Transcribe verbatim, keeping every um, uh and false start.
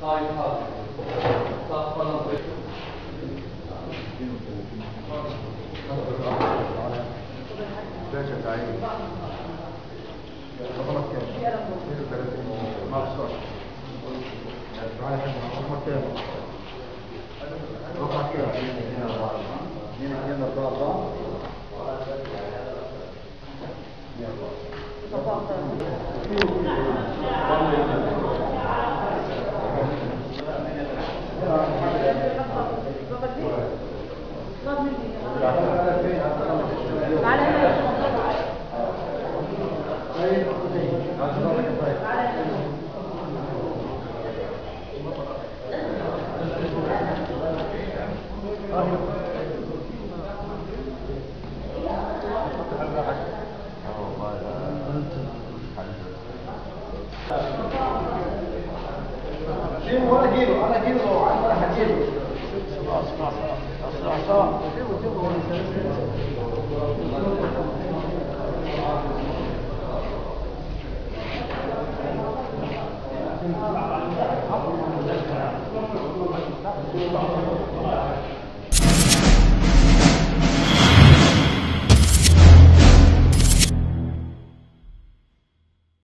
باشا تعيين رقمك كام؟ اثنين وثلاثين مبسوط تعالى رقمك كام؟ رقمك كام؟ اثنين اثنين أربعة أربعة جيبه ولا جيبه انا جيبه ولا هجيبه خلاص خلاص خلاص